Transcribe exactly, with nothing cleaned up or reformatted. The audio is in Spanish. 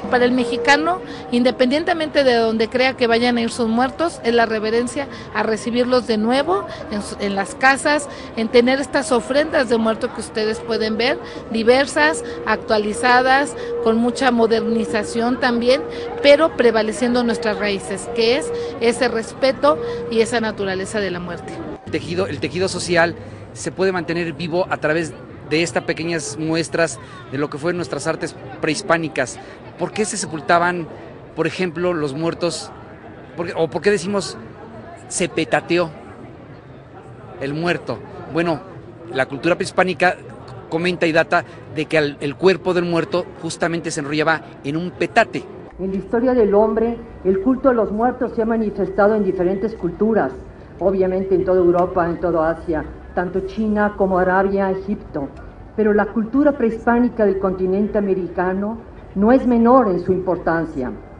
Para el mexicano, independientemente de donde crea que vayan a ir sus muertos, es la reverencia a recibirlos de nuevo en, en las casas, en tener estas ofrendas de muerto que ustedes pueden ver, diversas, actualizadas, con mucha modernización también, pero prevaleciendo nuestras raíces, que es ese respeto y esa naturaleza de la muerte. El tejido, el tejido social se puede mantener vivo a través de estas pequeñas muestras de lo que fueron nuestras artes prehispánicas. ¿Por qué se sepultaban, por ejemplo, los muertos? ¿Por qué, o por qué decimos se petateó el muerto? Bueno, la cultura prehispánica comenta y data de que el, el cuerpo del muerto justamente se enrollaba en un petate. En la historia del hombre, el culto a los muertos se ha manifestado en diferentes culturas, obviamente en toda Europa, en toda Asia, tanto China como Arabia, Egipto. Pero la cultura prehispánica del continente americano no es menor en su importancia.